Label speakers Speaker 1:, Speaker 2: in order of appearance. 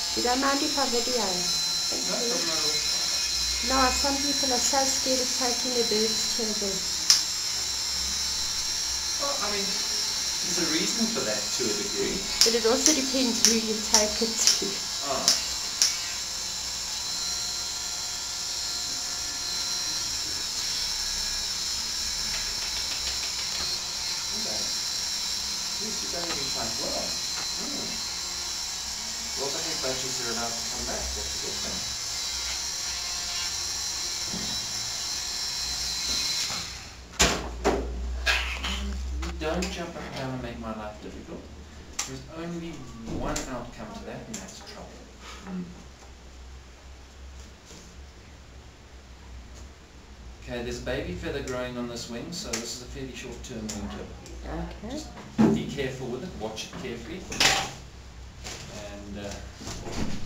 Speaker 1: You don't mind if I video?
Speaker 2: No problem at all.
Speaker 1: No, some people are so scared of taking their birds to a vet.
Speaker 2: Well, I mean, there's a reason for that to a degree.
Speaker 1: But it also depends who you take it to.
Speaker 2: Ah. Okay. She's only quite well. Well, the head badges are about to come back. That's a good thing. Don't jump up and down and make my life difficult. There's only one outcome to that, and that's trouble. Okay, there's a baby feather growing on this wing, so this is a fairly short-term wing clip.
Speaker 1: Okay.
Speaker 2: Just be careful with it, watch it carefully. And